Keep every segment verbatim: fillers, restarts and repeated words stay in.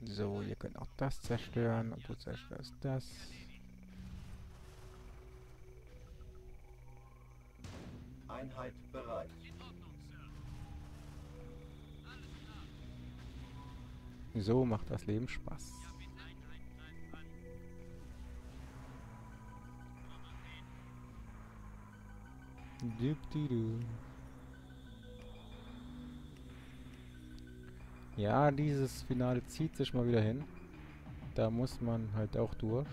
So, ihr könnt auch das zerstören und du zerstörst das. Einheit bereit. So macht das Leben Spaß. Dip-di-du. Ja, dieses Finale zieht sich mal wieder hin. Da muss man halt auch durch.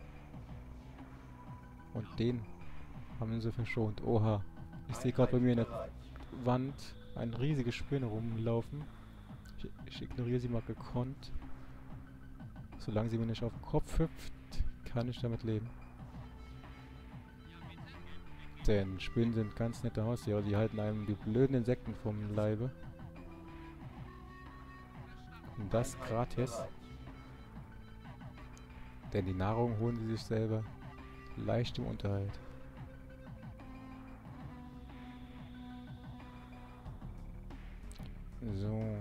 Und den haben sie verschont. Oha. Ich sehe gerade bei mir in der Bereit. Wand eine riesige Spinne rumlaufen. Ich, ich ignoriere sie mal gekonnt. Solange sie mir nicht auf den Kopf hüpft, kann ich damit leben. Denn Spinnen sind ganz nette Haustiere. Die halten einem die blöden Insekten vom Leibe. Und das Einheit gratis. bereit. Denn die Nahrung holen sie sich selber leicht im Unterhalt. So.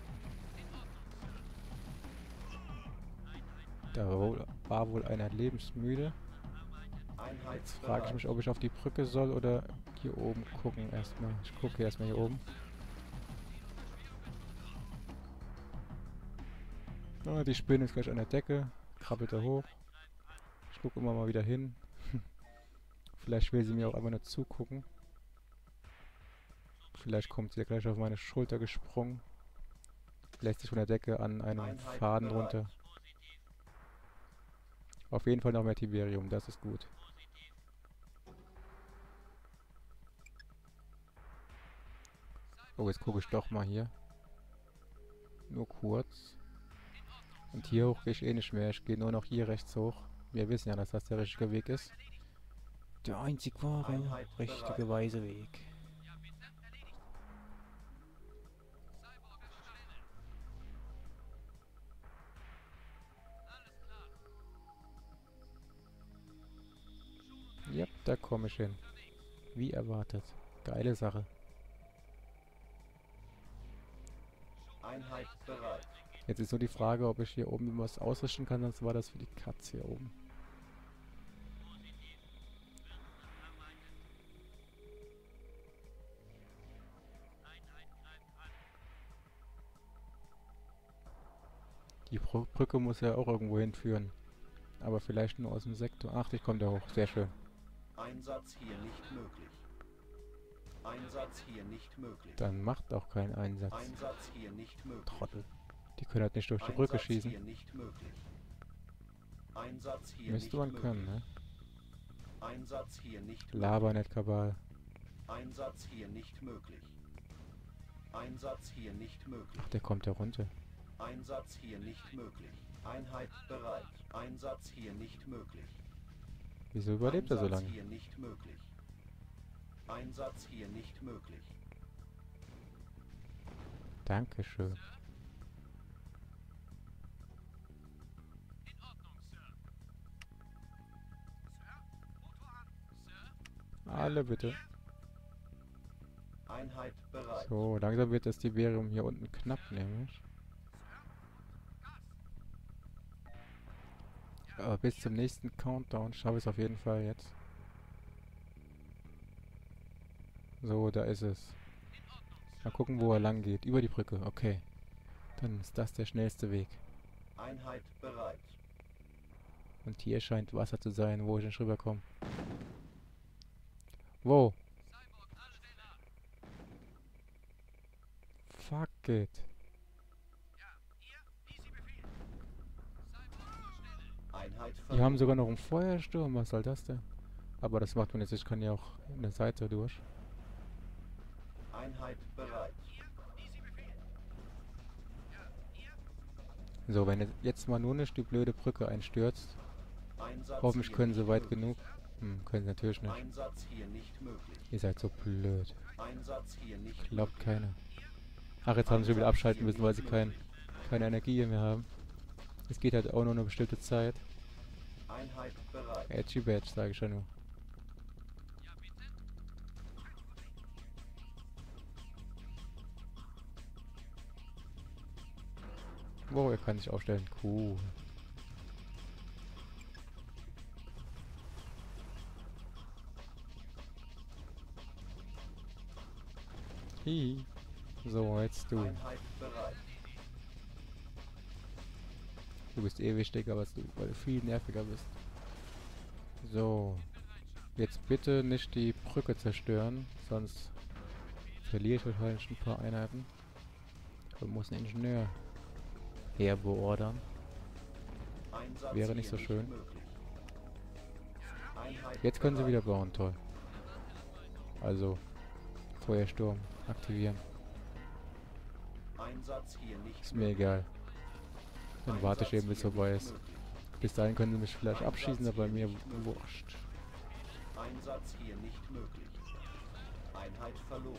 Da war wohl, war wohl einer lebensmüde. Einheit Jetzt frage ich bereit. mich, ob ich auf die Brücke soll oder hier oben gucken erstmal. Ich gucke erstmal hier oben. Ah, die Spinne ist gleich an der Decke. Krabbelt da hoch. Ich gucke immer mal wieder hin. Vielleicht will sie mir auch einfach nur zugucken. Vielleicht kommt sie ja gleich auf meine Schulter gesprungen. Lässt sich von der Decke an einem Einheit Faden bereit. runter. Auf jeden Fall noch mehr Tiberium, das ist gut. Oh, jetzt gucke ich doch mal hier. Nur kurz. Und hier hoch gehe ich eh nicht mehr. Ich gehe nur noch hier rechts hoch. Wir wissen ja, dass das der richtige Weg ist. Der einzig wahre, Einheit richtige, bereit. weise Weg. Ja, da komme ich hin. Wie erwartet. Geile Sache. Einheit bereit. Jetzt ist nur die Frage, ob ich hier oben was ausrichten kann, sonst war das für die Katze hier oben. Die Bru Brücke muss ja auch irgendwo hinführen. Aber vielleicht nur aus dem Sektor. Ach, ich komme da hoch. Sehr schön. Einsatz hier nicht möglich. Einsatz hier nicht möglich. Dann macht auch keinen Einsatz. Einsatz hier nicht möglich. Trottel. Die können halt nicht durch die Brücke Einsatz schießen. hier nicht möglich. Einsatz hier Müsste nicht man möglich. können, ne? Einsatz hier nicht Laber nicht, Kabal. möglich. Einsatz hier nicht möglich. Einsatz hier nicht möglich. Ach, der kommt ja runter. Einsatz hier nicht möglich. Einheit bereit. Einsatz hier nicht möglich. Wieso überlebt er so Einsatz lange? hier nicht möglich. Einsatz hier nicht möglich. Dankeschön. Alle bitte. Einheit bereit. So, langsam wird das Tiberium hier unten knapp, nämlich. Aber bis zum nächsten Countdown schaffe ich es auf jeden Fall jetzt. So, da ist es. Mal gucken, wo er lang geht. Über die Brücke, okay. Dann ist das der schnellste Weg. Einheit bereit. Und hier scheint Wasser zu sein, wo ich nicht rüberkomme. Wo? Fuck it. Einheit Die haben sogar noch einen Feuersturm, was soll das denn? Aber das macht man jetzt, ich kann ja auch in der Seite durch. Einheit bereit. So, wenn jetzt mal nur nicht die blöde Brücke einstürzt, Einsatz hoffentlich hier können sie nicht weit möglich. genug. Hm, können sie natürlich nicht. Einsatz hier nicht möglich. Ihr seid so blöd. Einsatz hier nicht Glaubt möglich. keiner. Ach, jetzt haben sie schon wieder Einsatz abschalten hier müssen, weil nicht sie kein, möglich. keine Energie mehr haben. Es geht halt auch nur eine bestimmte Zeit. Einheit bereit. Edgy Badge, sage ich schon nur. Wow, er kann sich aufstellen. Cool. Hi. So, jetzt du. Einheit bereit. Du bist eh wichtig, aber du, weil du viel nerviger bist. So. Jetzt bitte nicht die Brücke zerstören, sonst verliere ich wahrscheinlich ein paar Einheiten. Man muss einen Ingenieur herbeordern. Einsatz Wäre nicht hier so schön. möglich. Einheit Jetzt können sie bereit. wieder bauen, toll. Also, Feuersturm aktivieren. Einsatz hier nicht Ist mir möglich. egal. Dann warte ich Einsatz eben, bis es hier vorbei nicht ist. möglich. Bis dahin können sie mich vielleicht Einsatz abschießen, aber hier mir nicht möglich. wurscht. Einsatz hier nicht möglich. Einheit verloren.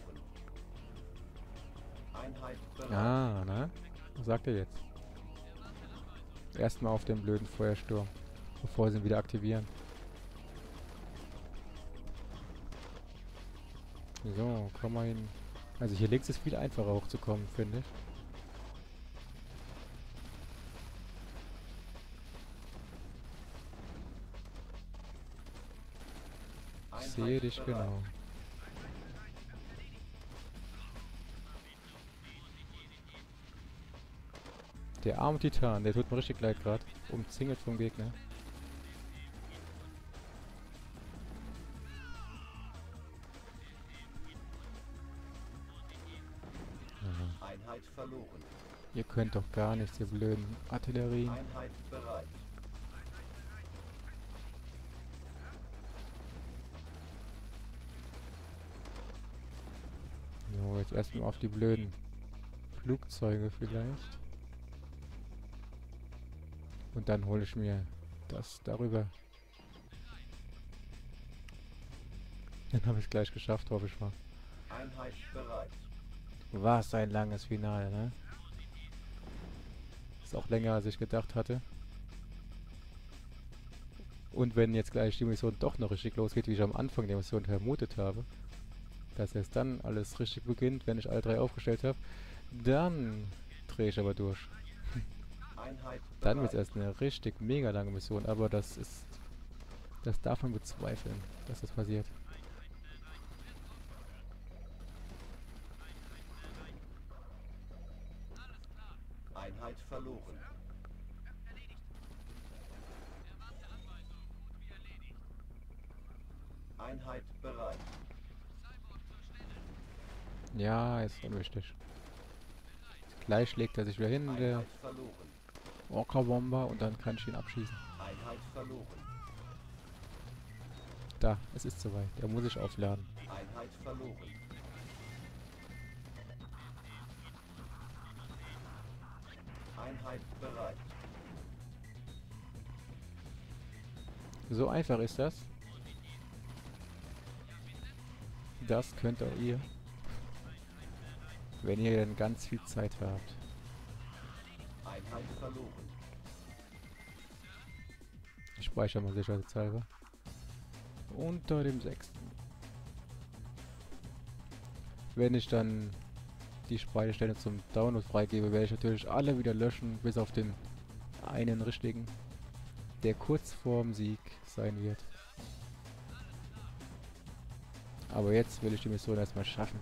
Einheit bereit. Ah, ne? Was sagt er jetzt? Erstmal auf den blöden Feuersturm, bevor sie ihn wieder aktivieren. So, komm mal hin. Also hier links ist viel einfacher hochzukommen, finde ich. Ich sehe Einheit dich bereit. genau. Der arme Titan, der tut mir richtig leid gerade. Umzingelt vom Gegner. Aha. Einheit verloren. Ihr könnt doch gar nichts, ihr blöden Artillerien. Einheit bereit. So, jetzt erstmal auf die blöden Flugzeuge vielleicht. Und dann hole ich mir das darüber. Dann habe ich es gleich geschafft, hoffe ich mal. Einheit bereit. Was ein langes Finale, ne? Ist auch länger, als ich gedacht hatte. Und wenn jetzt gleich die Mission doch noch richtig losgeht, wie ich am Anfang der Mission vermutet habe, dass erst dann alles richtig beginnt, wenn ich alle drei aufgestellt habe, dann drehe ich aber durch. Einheit Dann wird es bereit. erst eine richtig mega lange Mission, aber das ist... Das darf man bezweifeln, dass das passiert. Einheit verloren. Einheit bereit. Ja, ist unwichtig. Gleich legt er sich wieder hin, der Einheit verloren. Orca-Bomber, und dann kann ich ihn abschießen. Einheit verloren. Da, es ist soweit. Er muss sich aufladen. Einheit verloren. Einheit bereit. So einfach ist das. Das könnt auch ihr, wenn ihr dann ganz viel Zeit habt. Einheit verloren. Ich speichere mal sicherheitshalber. Unter dem sechsten. Wenn ich dann die Speicherstelle zum Download freigebe, werde ich natürlich alle wieder löschen, bis auf den einen richtigen, der kurz vorm Sieg sein wird. Aber jetzt will ich die Mission erstmal schaffen.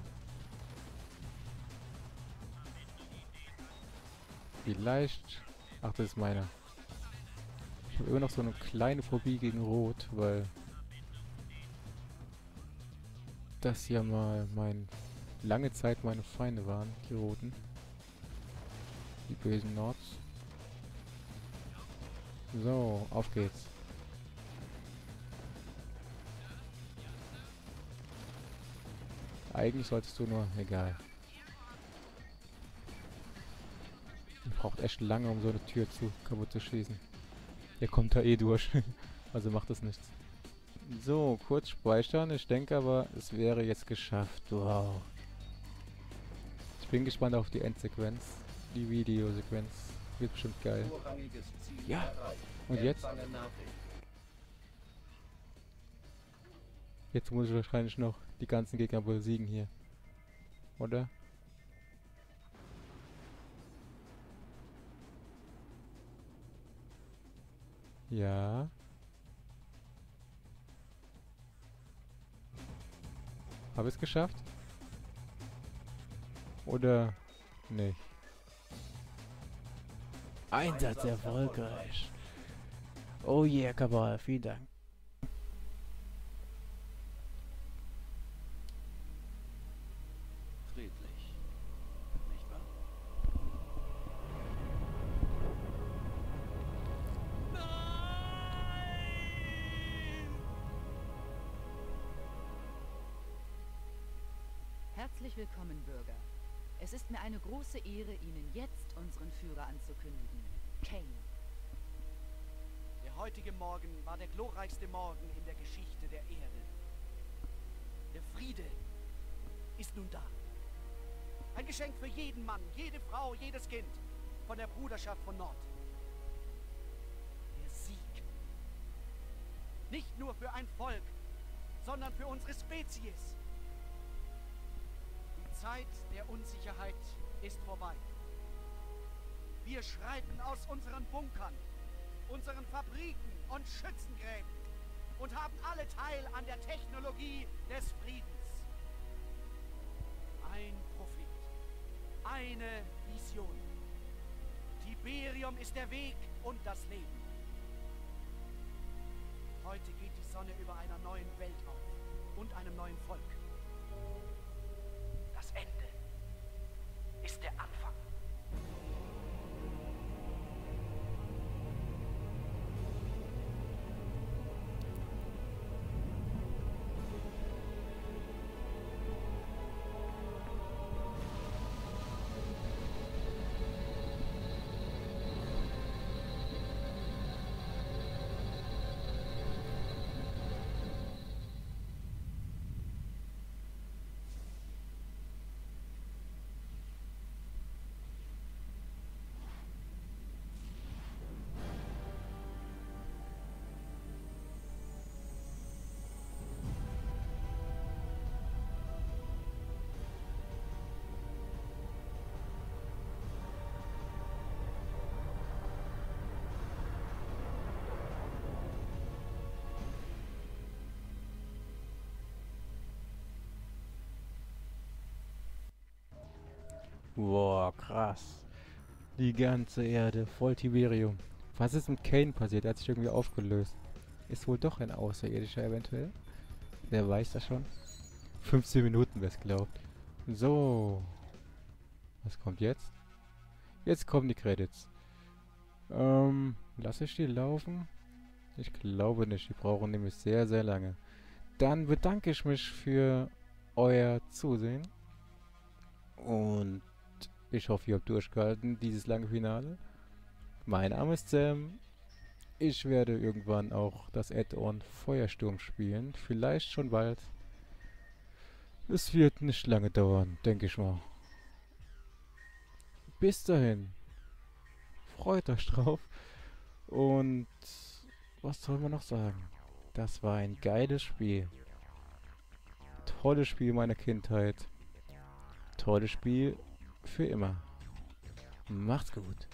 Vielleicht... Ach, das ist meiner. Ich habe immer noch so eine kleine Phobie gegen Rot, weil das ja mal mein... lange Zeit meine Feinde waren, die Roten. Die bösen Nords. So, auf geht's. Eigentlich solltest du nur... Egal. Man braucht echt lange, um so eine Tür zu kaputt zu schießen. Der kommt da eh durch. Also macht das nichts. So, kurz speichern. Ich denke aber, es wäre jetzt geschafft. Wow. Ich bin gespannt auf die Endsequenz. Die Videosequenz. Wird bestimmt geil. Vorrangiges Ziel Ja. erreicht. Und jetzt? Empfange Nachricht. Jetzt muss ich wahrscheinlich noch die ganzen Gegner besiegen hier. Oder? Ja. Habe ich es geschafft? Oder nicht? Einsatz erfolgreich. Oh yeah, Kabal, vielen Dank. Friedlich, nicht wahr? Herzlich willkommen, Bürger. Es ist mir eine große Ehre, Ihnen jetzt unseren Führer anzukündigen. Kane. Der heutige Morgen war der glorreichste Morgen in der Geschichte der Erde. Der Friede ist nun da. Ein Geschenk für jeden Mann, jede Frau, jedes Kind von der Bruderschaft von Nord. Der Sieg. Nicht nur für ein Volk, sondern für unsere Spezies. Die Zeit der Unsicherheit ist vorbei. Wir schreiten aus unseren Bunkern, unseren Fabriken und Schützengräben und haben alle Teil an der Technologie des Friedens. Ein Prophet, eine Vision. Tiberium ist der Weg und das Leben. Heute geht die Sonne über einer neuen Welt auf und einem neuen Volk. Das Ende ist der Anfang. Boah, krass. Die ganze Erde voll Tiberium. Was ist mit Kane passiert? Er hat sich irgendwie aufgelöst. Ist wohl doch ein Außerirdischer eventuell? Wer weiß das schon? fünfzehn Minuten, wer es glaubt. So. Was kommt jetzt? Jetzt kommen die Credits. Ähm, lasse ich die laufen? Ich glaube nicht. Die brauchen nämlich sehr, sehr lange. Dann bedanke ich mich für euer Zusehen. Und ich hoffe, ihr habt durchgehalten, dieses lange Finale. Mein Name ist Sam. Ich werde irgendwann auch das Add-on Feuersturm spielen. Vielleicht schon bald. Es wird nicht lange dauern, denke ich mal. Bis dahin. Freut euch drauf. Und was soll man noch sagen? Das war ein geiles Spiel. Tolles Spiel meiner Kindheit. Tolles Spiel für immer. Macht's gut.